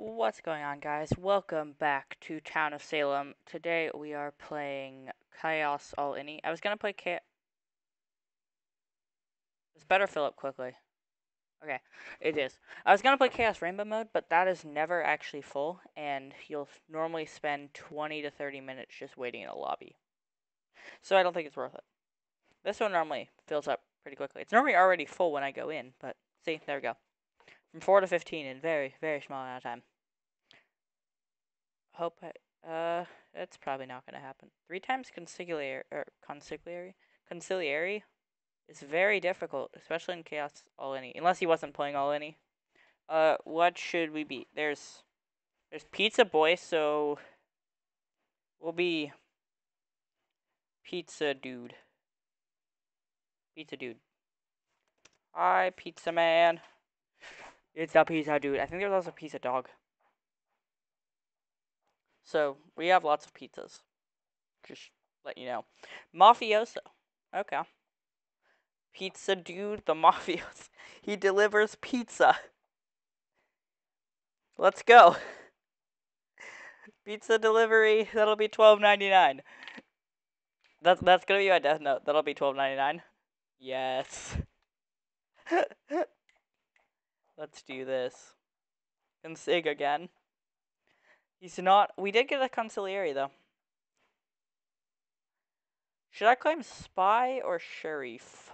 What's going on, guys? Welcome back to Town of Salem. Today we are playing Chaos All Innie. I was gonna play Chaos. It's better fill up quickly. Okay, it is. I was gonna play Chaos Rainbow mode, but that is never actually full, and you'll normally spend 20 to 30 minutes just waiting in a lobby. So I don't think it's worth it. This one normally fills up pretty quickly. It's normally already full when I go in, but see, there we go. From 4 to 15 in very, very small amount of time. Hope that's probably not gonna happen. 3 times conciliary is very difficult, especially in Chaos All Innie, unless he wasn't playing All Innie. What should we be? There's Pizza Boy, so we'll be Pizza Dude. Pizza Dude. Hi, Pizza Man. It's a Pizza Dude. I think there's also Pizza Dog. So we have lots of pizzas. Just let you know. Mafioso. Okay. Pizza Dude, the Mafioso. He delivers pizza. Let's go. Pizza delivery. That'll be $12.99. That's gonna be my death note. That'll be $12.99. Yes. Let's do this. Consig again. He's not. We did get a conciliary though. Should I claim spy or sheriff?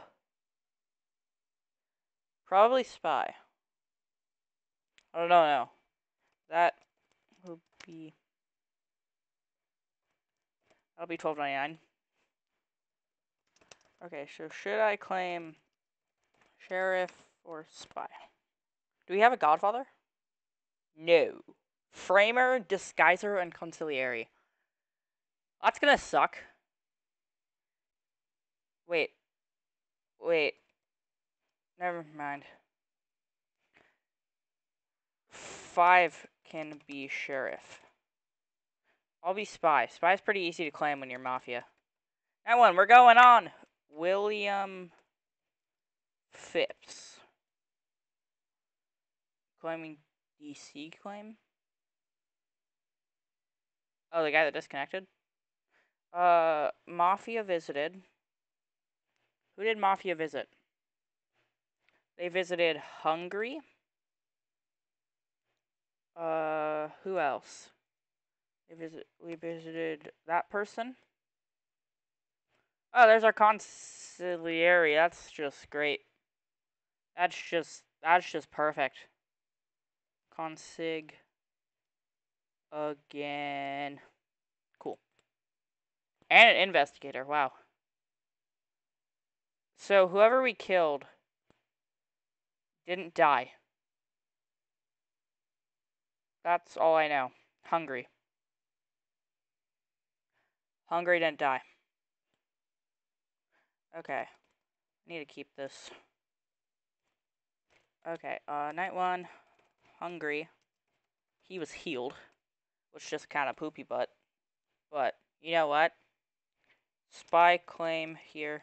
Probably spy. I don't know now. That will be. That'll be $12.99. Okay, so should I claim sheriff or spy? Do we have a godfather? No. Framer, disguiser, and conciliary. That's gonna suck. Wait. Never mind. 5 can be sheriff. I'll be spy. Spy's pretty easy to claim when you're mafia. That one, we're going on. William Phipps. Claiming DC claim? Oh, the guy that disconnected? Mafia visited. Who did Mafia visit? They visited Hungary. Who else? We visited that person. Oh, there's our conciliary. That's just great. That's just perfect. Consig again. Cool. And an investigator. Wow. So whoever we killed didn't die. That's all I know. Hungry didn't die. Okay. I need to keep this. Okay, night 1, Hungry. He was healed, which is just kind of poopy butt. But, you know what? Spy claim here.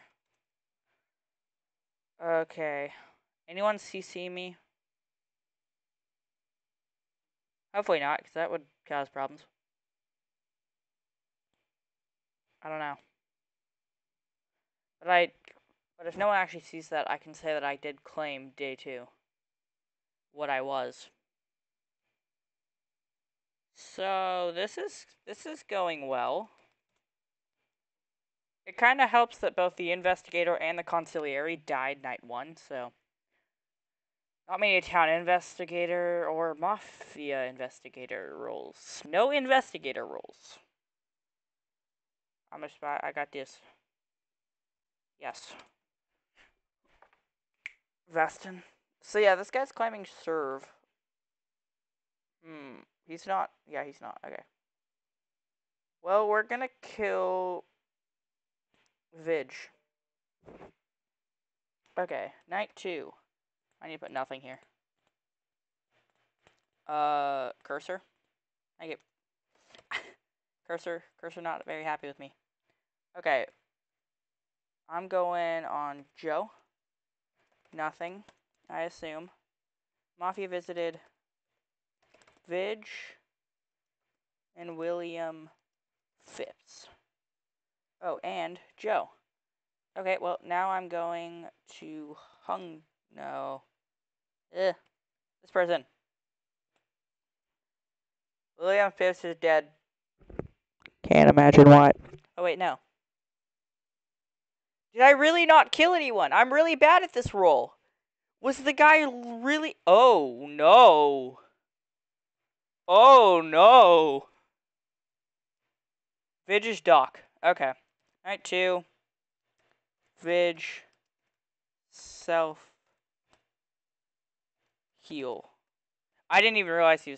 Okay. Anyone CC me? Hopefully not, because that would cause problems. I don't know. But if no one actually sees that, I can say that I did claim day 2. What I was. So this is going well. It kind of helps that both the investigator and the conciliary died night 1, so not many town investigator or mafia investigator roles. No investigator roles. I'm a spy. I got this. Yes. Veston. So yeah, this guy's claiming serve. He's not. Yeah, he's not. Okay. Well, we're gonna kill Vidge. Okay, night 2. I need to put nothing here. Cursor. I get Cursor not very happy with me. Okay. I'm going on Joe. Nothing, I assume. Mafia visited Vidge and William Phipps. Oh, and Joe. Okay, well, now I'm going to no. This person. William Phipps is dead. Can't imagine why. Oh, wait, no. Did I really not kill anyone? I'm really bad at this roll. Was the guy really... Oh, no. Oh, no. Vidge is Doc. Okay. Night 2. Vidge. Self. Heal. I didn't even realize he was...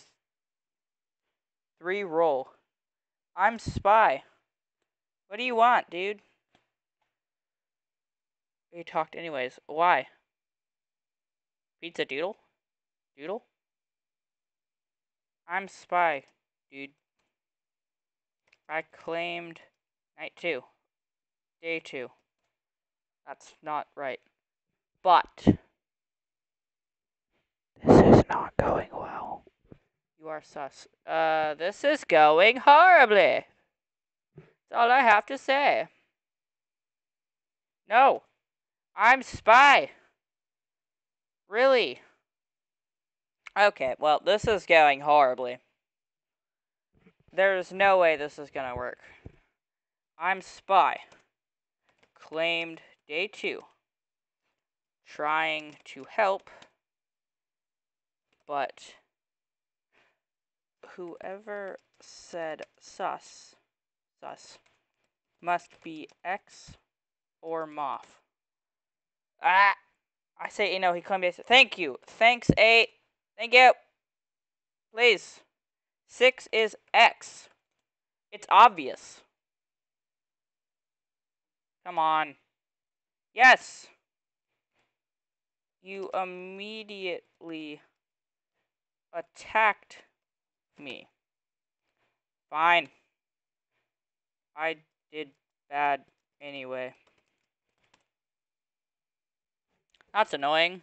3 roll. I'm Spy. What do you want, dude? You talked anyways. Why? Pizza Doodle? Doodle? I'm Spy, dude. I claimed night 2. Day 2. That's not right. But this is not going well. You are sus. This is going horribly. That's all I have to say. No. I'm Spy. Really? Okay, well, this is going horribly. There's no way this is gonna work. I'm Spy. Claimed day 2. Trying to help. But whoever said sus must be X or Moth. Ah! I say, no, he claimed day 6. Thank you. Thanks, 8. Thank you. Please. 6 is X. It's obvious. Come on. Yes. You immediately attacked me. Fine. I did bad anyway. That's annoying.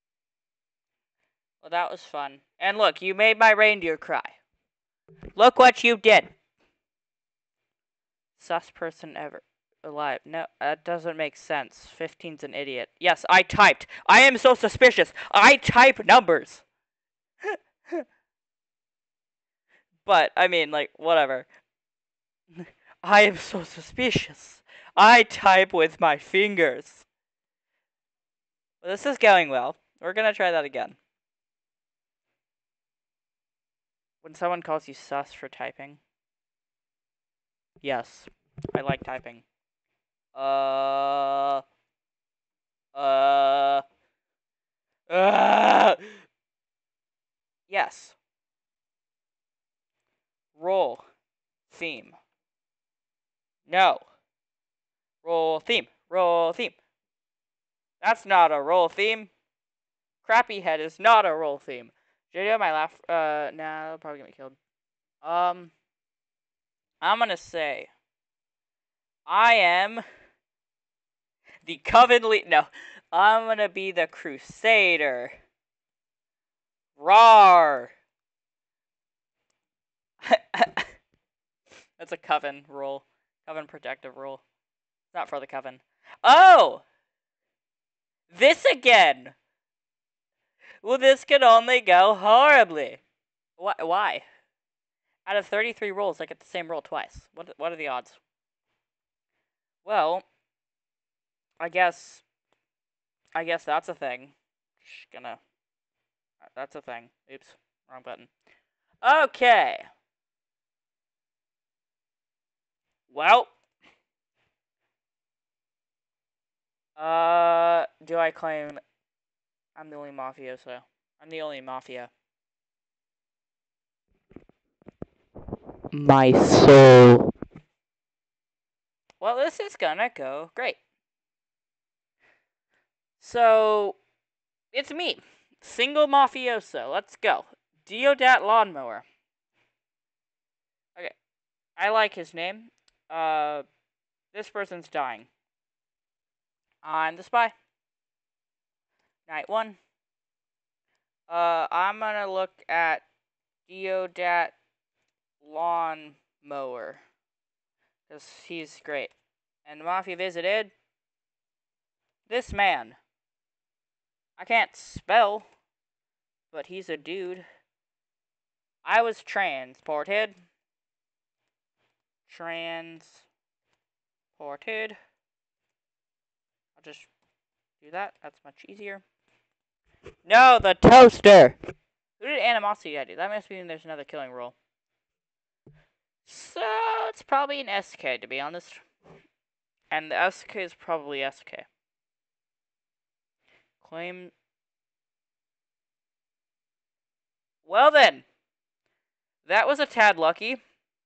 Well, that was fun. And look, you made my reindeer cry. Look what you did. Sus person ever alive. No, that doesn't make sense. 15's an idiot. Yes, I typed. I am so suspicious. I type numbers. But, I mean, like, whatever. I am so suspicious. I type with my fingers. Well, this is going well. We're gonna try that again. When someone calls you sus for typing. Yes, I like typing. Yes. Roll. Theme. No. Roll theme. Roll theme. That's not a roll theme. Crappy Head is not a roll theme. JJ, my laugh. Nah, probably gonna get killed. I'm gonna say I am the Coven No, I'm gonna be the Crusader. Rawr. That's a Coven roll. Coven protective roll. It's not for the Coven. Oh! This again! Well, this can only go horribly. Why? Out of 33 rolls, I get the same roll twice. What are the odds? Well, I guess that's a thing. That's a thing. Oops, wrong button. Okay. Well. Do I claim I'm the only mafioso? I'm the only mafia. My soul. Well, this is gonna go great. So, it's me. Single mafioso. Let's go. Deodat Lawnmower. Okay. I like his name. This person's dying. I'm the Spy. Night 1. I'm gonna look at Deodat lawn mower. Because he's great. And the Mafia visited this man. I can't spell, but he's a dude. I was transported. I'll just do that. That's much easier. No, the toaster! Who did Animosity do? That must mean there's another killing rule. So, it's probably an SK, to be honest. And the SK is probably SK. Claim. Well then. That was a tad lucky.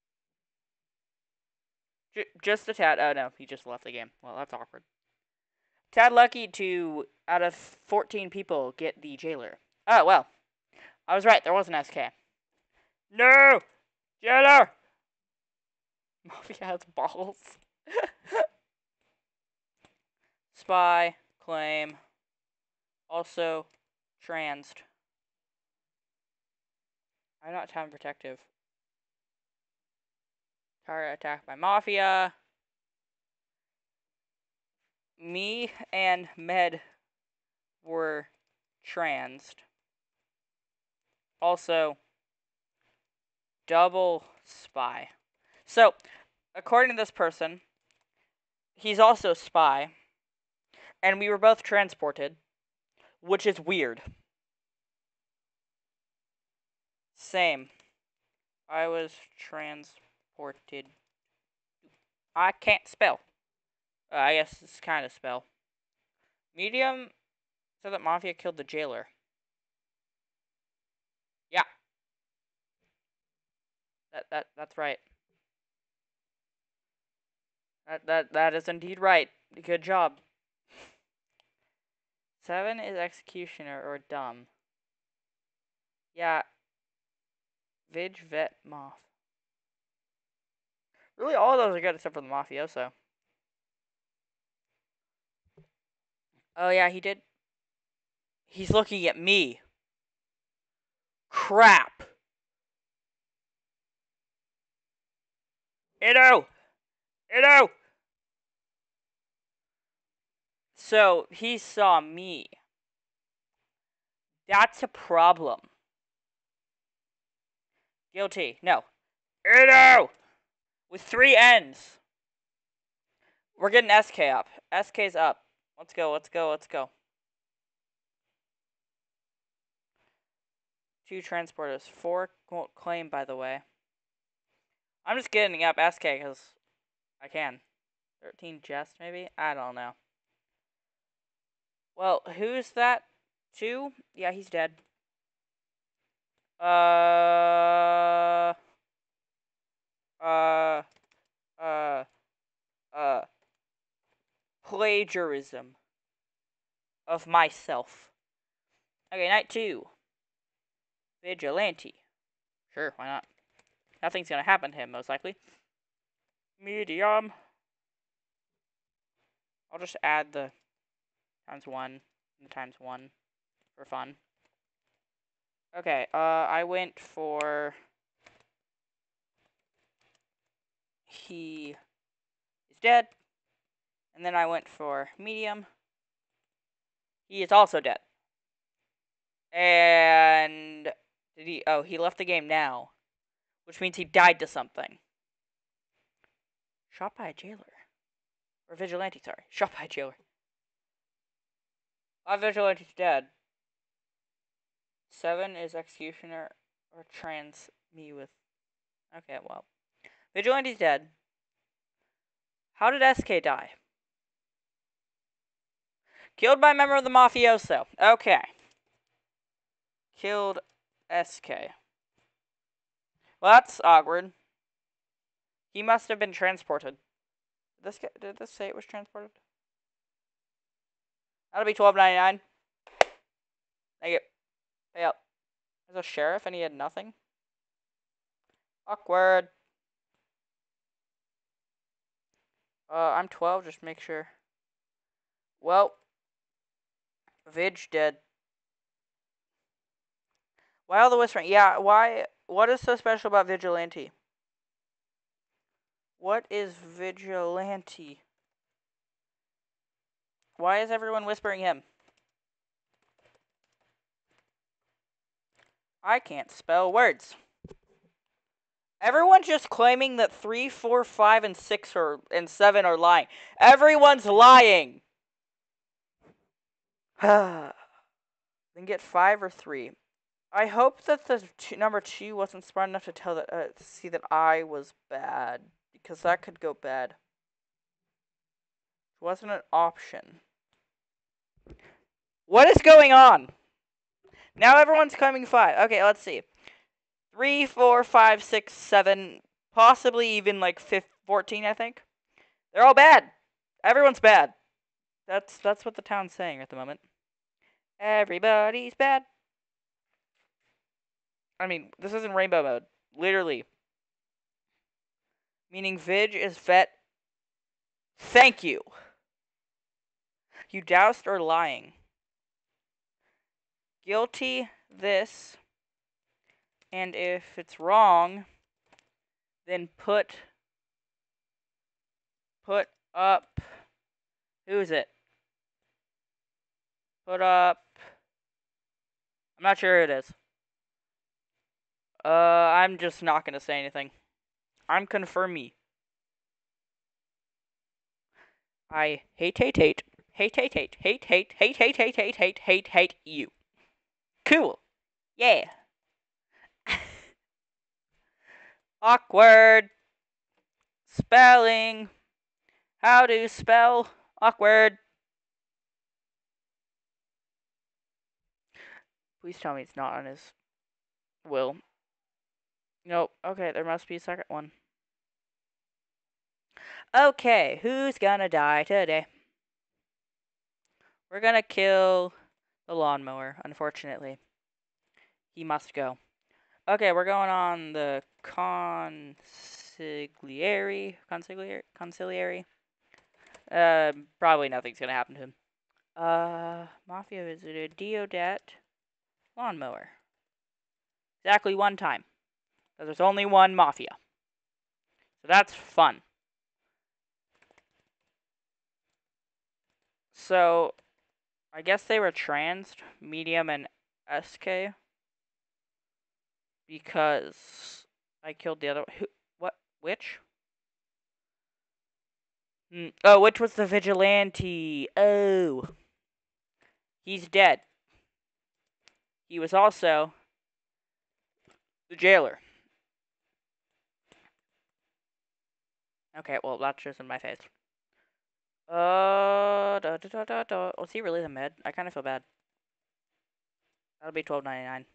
Just a tad. Oh no, he just left the game. Well, that's awkward. Tad lucky to, out of 14 people, get the jailer. Oh, well. I was right, there was an SK. No! Jailer! Mafia has balls. Spy, claim, also transed. I'm not time protective. Target attacked by Mafia. Me and Med were transed. Also, double spy. So, according to this person, he's also a spy. And we were both transported, which is weird. Same. I was transported. I can't spell. I guess it's kind of spell. Medium said that Mafia killed the jailer. Yeah. That's right. That is indeed right. Good job. 7 is executioner or dumb. Yeah. Vig, vet, moth. Really, all of those are good except for the mafioso. Oh yeah, he did. He's looking at me. Crap. Edo! Edo! So, he saw me. That's a problem. Guilty. No. Edo! With 3 N's. We're getting SK up. SK's up. Let's go, let's go, let's go. 2 transporters. 4 won't claim, by the way. I'm just getting up SK because I can. 13 Jest, maybe? I don't know. Well, who's that? 2? Yeah, he's dead. Plagiarism of myself. Okay, night 2. Vigilante. Sure, why not? Nothing's gonna happen to him, most likely. Medium. I'll just add the ×1 and the ×1 for fun. Okay, I went for... He is dead. And then I went for medium. He is also dead. And... Did he... Oh, he left the game now. Which means he died to something. Shot by a jailer. Or vigilante, sorry. Shot by a jailer. My vigilante's dead. 7 is executioner or trans me with... Okay, well. Vigilante's dead. How did SK die? Killed by a member of the mafioso. Okay. Killed SK. Well, that's awkward. He must have been transported. Did this say it was transported? That'll be $12.99. Thank you. Pay up. There's a sheriff and he had nothing. Awkward. I'm 12, just make sure. Well, Vig dead. Why all the whispering? Yeah, why? What is so special about Vigilante? What is Vigilante? Why is everyone whispering him? I can't spell words. Everyone's just claiming that 3, 4, 5, and 6 and 7 are lying. Everyone's lying. Then get 5 or 3. I hope that the number 2 wasn't smart enough to tell that to see that I was bad, because that could go bad. It wasn't an option. What is going on? Now everyone's claiming 5. Okay, let's see. 3, 4, 5, 6, 7, possibly even like 14, I think. They're all bad. Everyone's bad. That's what the town's saying at the moment. Everybody's bad. I mean, this isn't rainbow mode. Literally. Meaning Vig is vet. Thank you. You doused or lying. Guilty this. And if it's wrong, then put up. Who's it? Put up. I'm not sure who it is. I'm just not gonna say anything. I'm confirming. I hate you. Cool. Yeah. Awkward. Spelling. How to spell awkward. Please tell me it's not on his will. Nope. Okay, there must be a second one. Okay, who's gonna die today? We're gonna kill the lawnmower, unfortunately. He must go. Okay, we're going on the consigliere. Probably nothing's gonna happen to him. Mafia visited Deodat lawnmower. Exactly one time. Because there's only one mafia. So that's fun. So, I guess they were trans, medium, and SK. Because I killed the other. Who? What? Which? Oh, which was the vigilante? Oh. He's dead. He was also the jailer. Okay, well, that's just in my face. Was he really the med? I kind of feel bad. That'll be $12.99.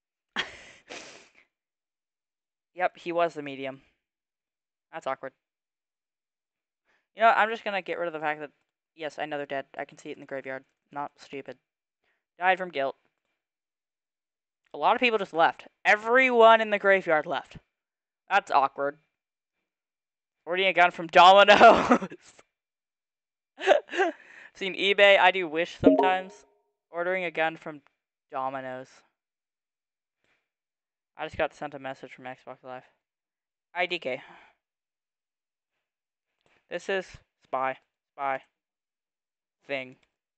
Yep, he was the medium. That's awkward. You know, I'm just gonna get rid of the fact that, yes, I know they're dead. I can see it in the graveyard. Not stupid. Died from guilt. A lot of people just left. Everyone in the graveyard left. That's awkward. Ordering a gun from Domino's. Seen eBay. I do Wish sometimes. Ordering a gun from Domino's. I just got sent a message from Xbox Live. IDK. This is spy thing.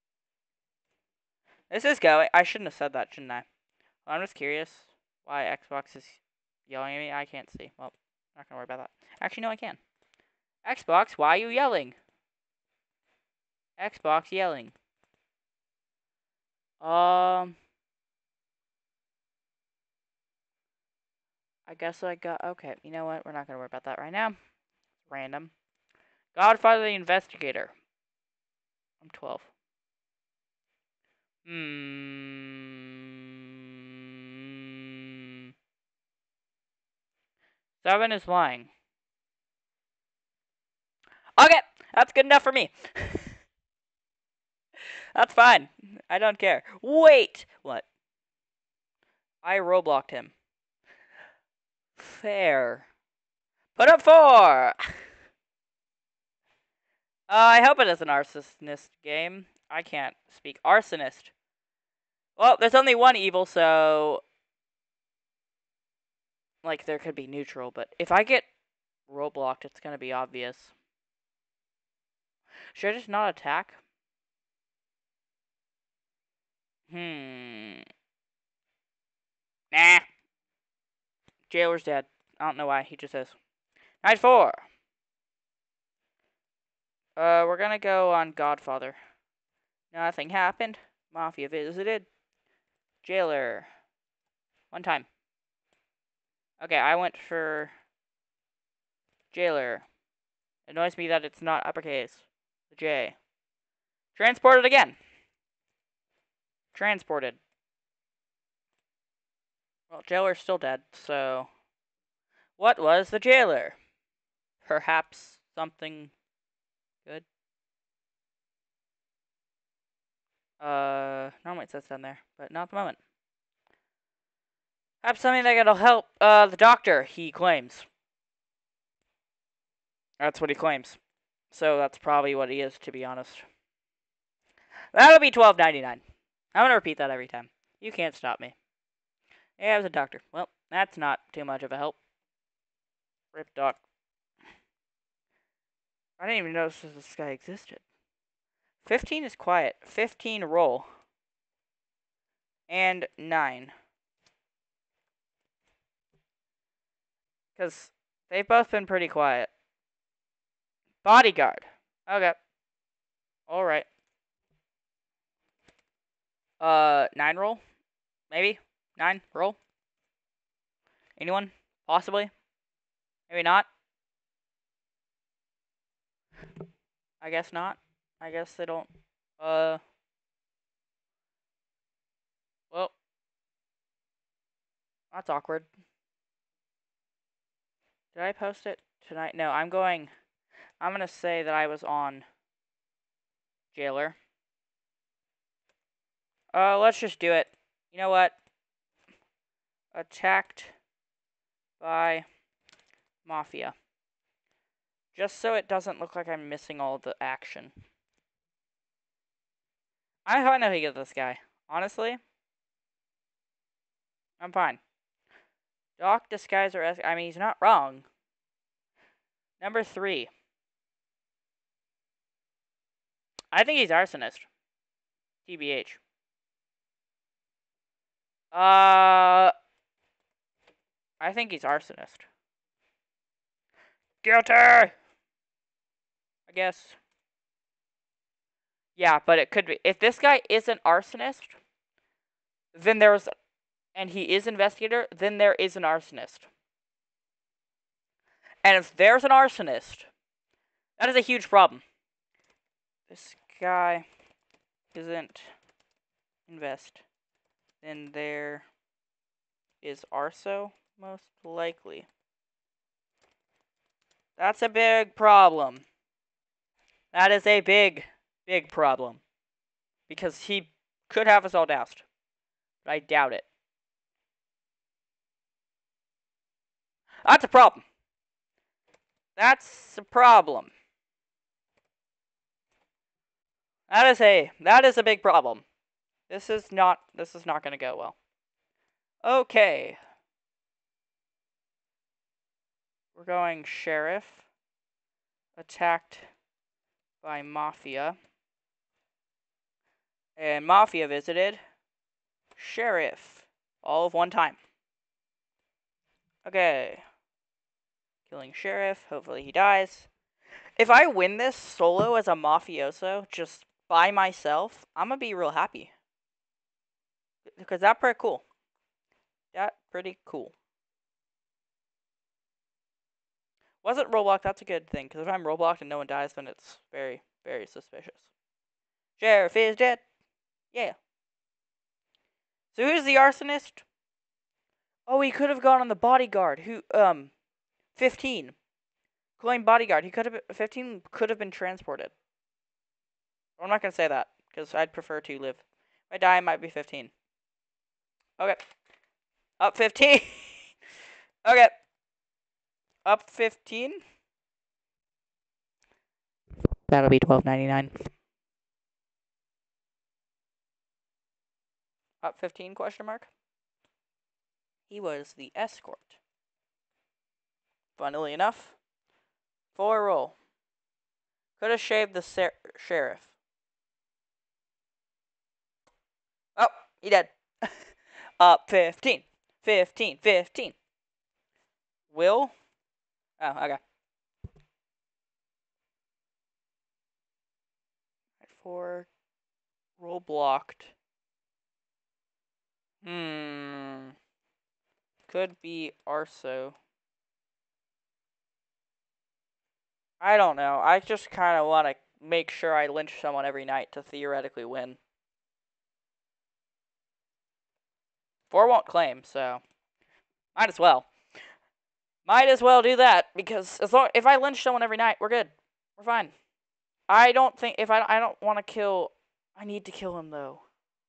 This is going. I shouldn't have said that, shouldn't I? Well, I'm just curious why Xbox is yelling at me. I can't see. Well, I'm not gonna worry about that. Actually, no, I can. Xbox, why are you yelling? Xbox yelling. I guess I got. Okay, you know what? We're not gonna worry about that right now. Random. Godfather the Investigator. I'm 12. 7 is lying. Okay, that's good enough for me. That's fine. I don't care. Wait! What? I Robloxed him. Fair. Put up 4! I hope it is an arsonist game. I can't speak. Arsonist. Well, there's only one evil, so like there could be neutral, but if I get roadblocked, it's gonna be obvious. Should I just not attack? Nah. Jailer's dead. I don't know why. He just is. Night 4. We're gonna go on Godfather. Nothing happened. Mafia visited. Jailer. One time. Okay, I went for Jailer. It annoys me that it's not uppercase. The J. Transported again. Transported. Well, Jailer's still dead, so... What was the Jailer? Perhaps something good? Normally it says down there, but not at the moment. Perhaps something that'll help, the doctor, he claims. That's what he claims. So that's probably what he is, to be honest. That'll be $12.99. I'm gonna repeat that every time. You can't stop me. Yeah, I was a doctor. Well, that's not too much of a help. Rip doc. I didn't even notice this guy existed. 15 is quiet. 15 roll. And 9. Because they've both been pretty quiet. Bodyguard. Okay. Alright. 9 roll? Maybe? 9 roll? Anyone? Possibly? Maybe not? I guess not. I guess they don't. Well. That's awkward. Did I post it tonight? No, I'm gonna say that I was on Jailer. Let's just do it. You know what? Attacked by Mafia. Just so it doesn't look like I'm missing all the action. I don't know how to get this guy. Honestly, I'm fine. Doc, Disguiser, I mean, he's not wrong. Number 3. I think he's Arsonist. TBH. I think he's Arsonist. Guilty! I guess. Yeah, but it could be. If this guy is an arsonist, then there's... And he is investigator, then there is an arsonist. And if there's an arsonist, that is a huge problem. This guy isn't invest. Then there is arso, most likely. That's a big problem. That is a big, big problem. Because he could have us all doused. But I doubt it. That's a problem. That's a problem. That is a big problem. This is not going to go well. Okay. We're going Sheriff. Attacked by Mafia. And Mafia visited Sheriff. All of one time. Okay. Killing Sheriff. Hopefully he dies. If I win this solo as a mafioso, just by myself, I'm gonna be real happy. Because that's pretty cool. That pretty cool. Wasn't Roblox, that's a good thing. Because if I'm Roblox and no one dies, then it's very, very suspicious. Sheriff is dead. Yeah. So who's the arsonist? Oh, he could have gone on the bodyguard. Who, 15. Claim bodyguard. He could have, 15 could have been transported. I'm not going to say that. Because I'd prefer to live. If I die, it might be 15. Okay. Up 15. Okay. Up 15. That'll be $12.99. Up 15 question mark. He was the escort. funnily enough. 4 roll. Could have shaved the sheriff. Oh, he dead. 15. 15. 15. Will? Oh, okay. 4. Roll blocked. Could be Arso. I don't know. I just kind of want to make sure I lynch someone every night to theoretically win. 4 won't claim, so might as well. Might as well do that, because if I lynch someone every night, we're good. We're fine. I don't think I don't want to kill. I need to kill him though.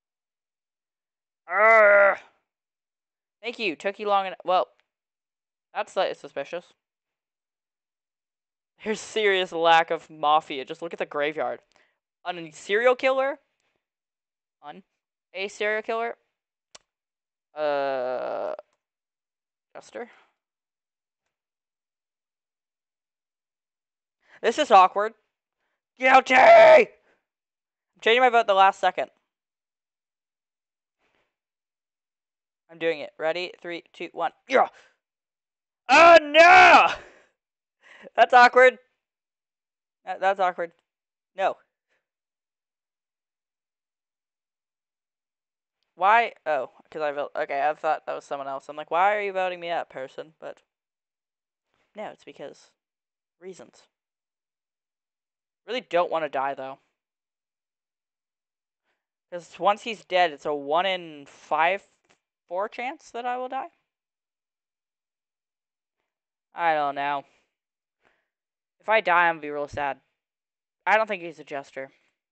Urgh. Thank you. Took you long enough. Well, that's suspicious. There's serious lack of mafia. Just look at the graveyard. A serial killer. A serial killer. Jester. This is awkward. Guilty! I'm changing my vote the last second. I'm doing it. Ready? 3, 2, 1. Yeah! Oh no! That's awkward. That's awkward. No. Why? Oh, because I vote. Okay, I thought that was someone else. I'm like, why are you voting me up, person? But no, it's because reasons. Really don't want to die though. Because once he's dead, it's a 1 in 5, 4 chance that I will die. I don't know. If I die, I'm gonna be real sad. I don't think he's a jester.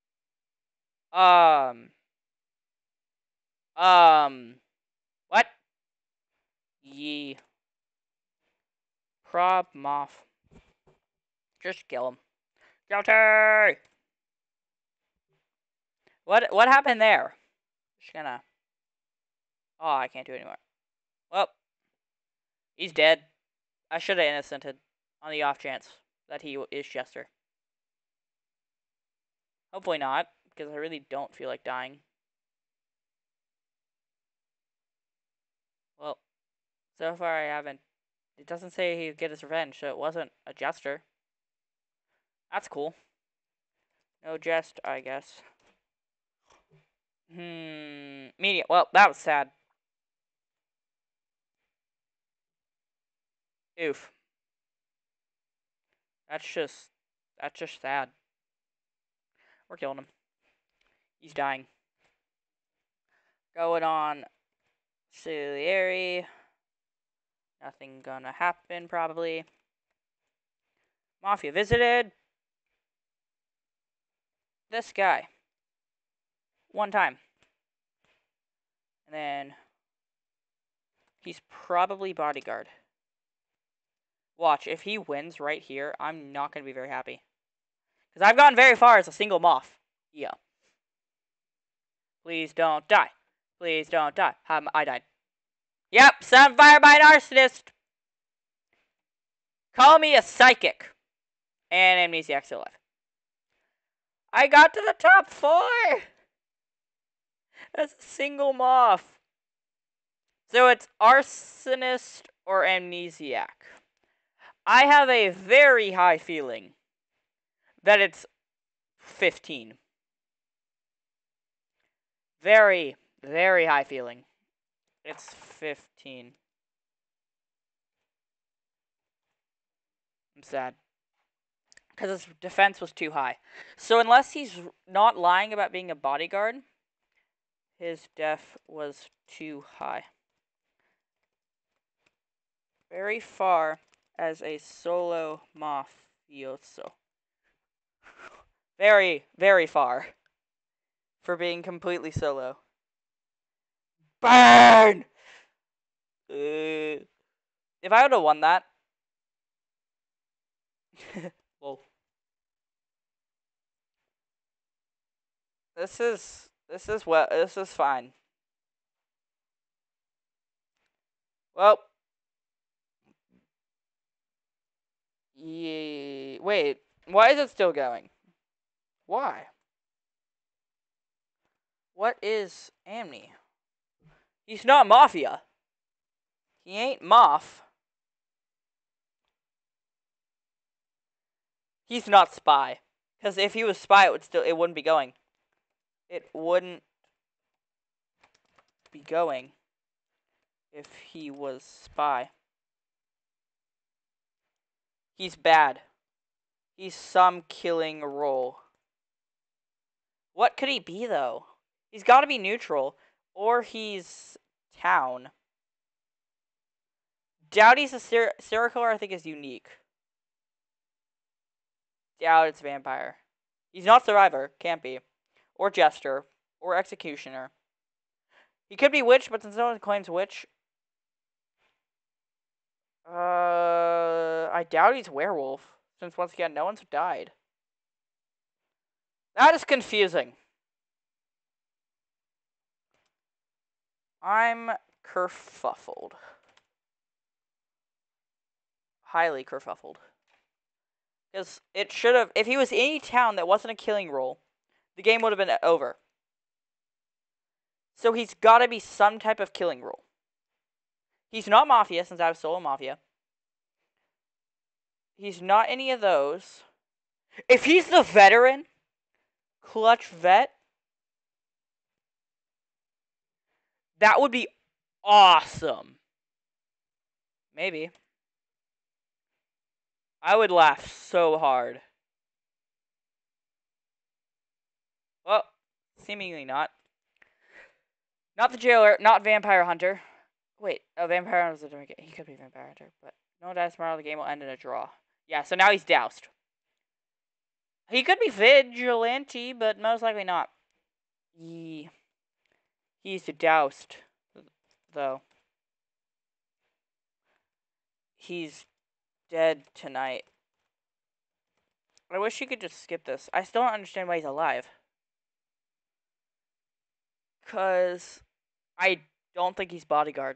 What? Yee. Prob Moth. Just kill him. Guilty! What happened there? Just gonna. Oh, I can't do it anymore. Well, he's dead. I should have innocented on the off chance that he is Jester. Hopefully not, because I really don't feel like dying. Well, so far I haven't. It doesn't say he'd get his revenge, so it wasn't a Jester. That's cool. No jest, I guess. Medium. Well, that was sad. Oof. That's just sad. We're killing him. He's dying. Going on Ciliary. Nothing gonna happen, probably. Mafia visited this guy. 1 time. And then he's probably bodyguard. Watch, if he wins right here, I'm not going to be very happy. Because I've gone very far as a single moth. Yeah. Please don't die. Please don't die. I died. Yep, set on fire by an arsonist. Call me a psychic. And amnesiac still alive. I got to the top 4. As a single moth. So it's arsonist or amnesiac. I have a very high feeling that it's 15. Very, very high feeling. It's 15. I'm sad. Because his defense was too high. So unless he's not lying about being a bodyguard, his def was too high. Very far as a solo mafioso. Very, very far. For being completely solo. Burn! If I would have won that. Well. This is fine. Well. Wait, why is it still going? Why? What is Amni? He's not Mafia. He ain't Moff. He's not Spy. Because if he was Spy, it wouldn't be going. It wouldn't be going if he was Spy. He's bad. He's some killing role. What could he be, though? He's got to be neutral. Or he's town. Dowdy's a serial killer, I think, is unique. Doubt it's vampire. He's not Survivor. Can't be. Or Jester. Or Executioner. He could be Witch, but since no one claims Witch... I doubt he's Werewolf. Since, once again, no one's died. That is confusing. I'm kerfuffled. Highly kerfuffled. Because it should have... If he was any town that wasn't a killing role, the game would have been over. So he's got to be some type of killing role. He's not Mafia, since I have Solo Mafia. He's not any of those. If he's the veteran, Clutch Vet, that would be awesome. Maybe. I would laugh so hard. Well, seemingly not. Not the Jailer, not Vampire Hunter. Wait, Vampire Hunter's a different game. He could be Vampire Hunter, but no dice tomorrow, the game will end in a draw. Yeah, so now he's doused. He could be Vigilante, but most likely not. He's doused, though. He's dead tonight. I wish you could just skip this. I still don't understand why he's alive. Because I don't think he's bodyguard.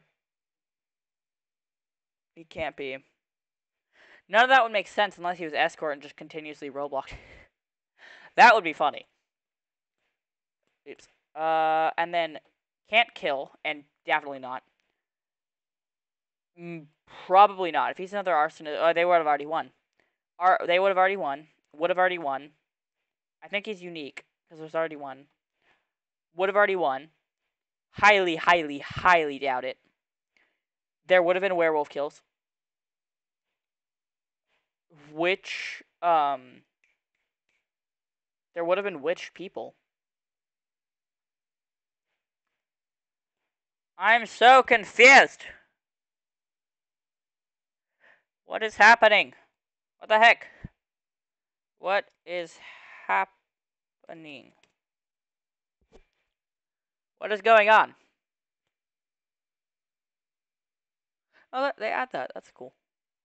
He can't be. None of that would make sense unless he was escort and just continuously roadblocked. That would be funny. Oops. And then can't kill, and definitely not. Probably not. If he's another arsonist, they would have already won. They would have already won. Would have already won. I think he's unique, because there's already one. Would have already won. Highly, highly, highly doubt it. There would have been werewolf kills. Which, there would have been witch people. I'm so confused. What is happening? What the heck? What is happening? What is going on? Oh, they add that. That's cool.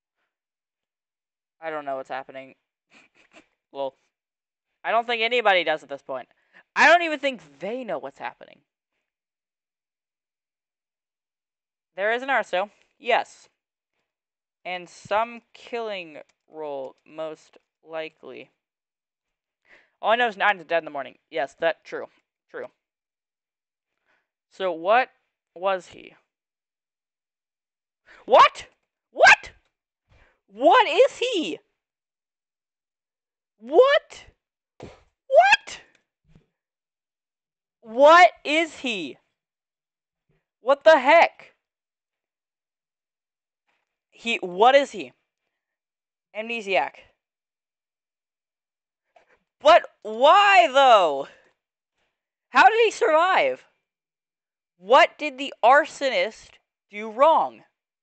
I don't know what's happening. Well, I don't think anybody does at this point. I don't even think they know what's happening. There is an Arso. Yes. And some killing role, most likely. All I know is 9 is dead in the morning. Yes, that's true. True. So what was he? What? What? What is he? What? What? What is he? What the heck? What is he? Amnesiac. But why, though? How did he survive? What did the arsonist do wrong?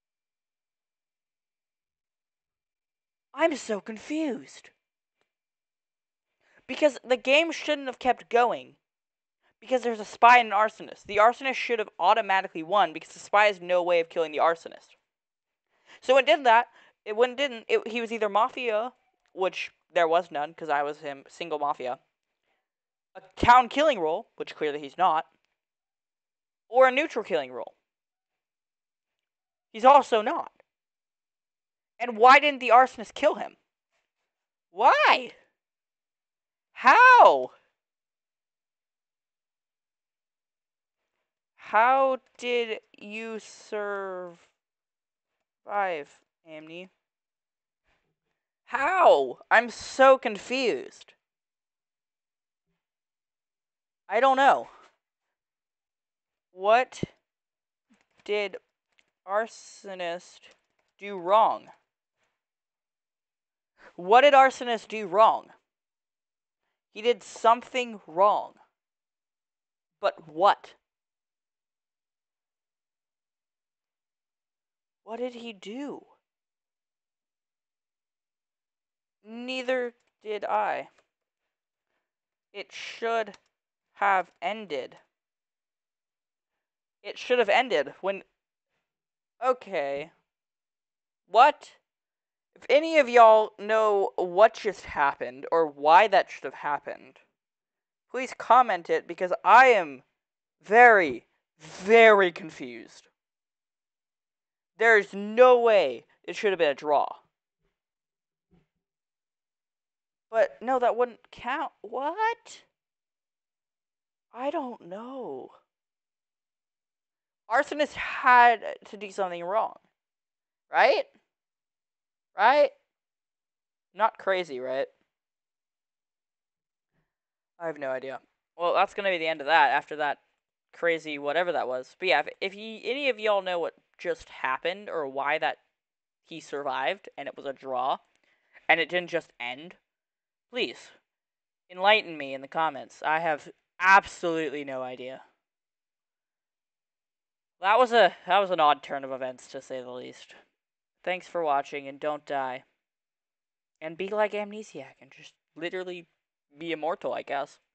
I'm so confused. Because the game shouldn't have kept going. Because there's a spy and an arsonist. The arsonist should have automatically won because the spy has no way of killing the arsonist. So when it did that, he was either Mafia, which there was none because I was him, single Mafia, a town killing role, which clearly he's not, or a neutral killing role. He's also not. And why didn't the arsonist kill him? Why? How? How did you survive, Amni? How? I'm so confused. I don't know. What did Arsonist do wrong? What did Arsonist do wrong? He did something wrong. But what? What did he do? Neither did I. It should have ended. It should have ended when... Okay. What? If any of y'all know what just happened or why that should have happened, please comment it because I am very, very confused. There's no way it should have been a draw. But no, that wouldn't count. What? I don't know. Arsonist had to do something wrong. Right? Right? Not crazy, right? I have no idea. Well, that's going to be the end of that after that crazy whatever that was. But yeah, if any of y'all know what just happened or why that he survived and it was a draw and it didn't just end, please enlighten me in the comments. I have absolutely no idea. That was an odd turn of events to say the least. Thanks for watching and don't die. And be like Amnesiac and just literally be immortal, I guess.